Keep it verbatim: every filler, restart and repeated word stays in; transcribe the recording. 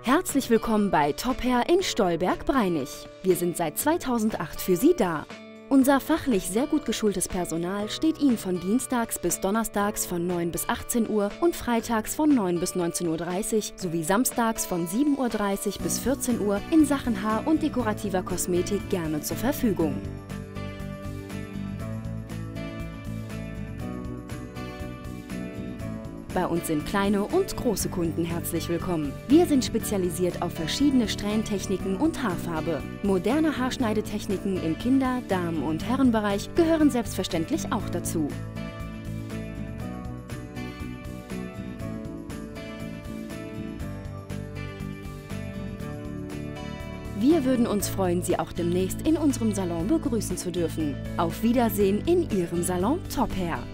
Herzlich willkommen bei Top Hair in Stolberg-Breinig. Wir sind seit zweitausendacht für Sie da. Unser fachlich sehr gut geschultes Personal steht Ihnen von Dienstags bis Donnerstags von neun bis achtzehn Uhr und freitags von neun bis neunzehn Uhr dreißig sowie samstags von sieben Uhr dreißig bis vierzehn Uhr in Sachen Haar- und dekorativer Kosmetik gerne zur Verfügung. Bei uns sind kleine und große Kunden herzlich willkommen. Wir sind spezialisiert auf verschiedene Strähnentechniken und Haarfarbe. Moderne Haarschneidetechniken im Kinder-, Damen- und Herrenbereich gehören selbstverständlich auch dazu. Wir würden uns freuen, Sie auch demnächst in unserem Salon begrüßen zu dürfen. Auf Wiedersehen in Ihrem Salon Top Hair.